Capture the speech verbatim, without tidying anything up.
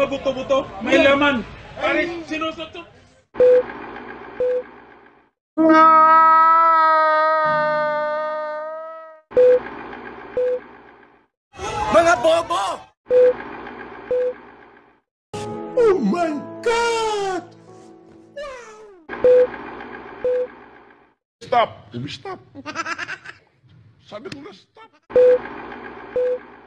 buto-buto. May laman. Pare, sinusutok. Mga bobo! Oh my God! Stop! Sabi, stop! Sabi ko na stop!